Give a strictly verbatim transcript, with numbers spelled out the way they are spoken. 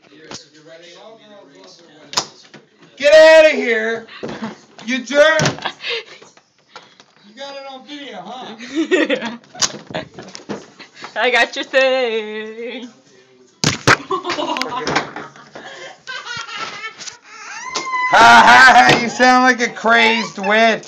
Get out of here! You jerk! You got it on video, huh? I got your thing. Ha ha! You sound like a crazed witch.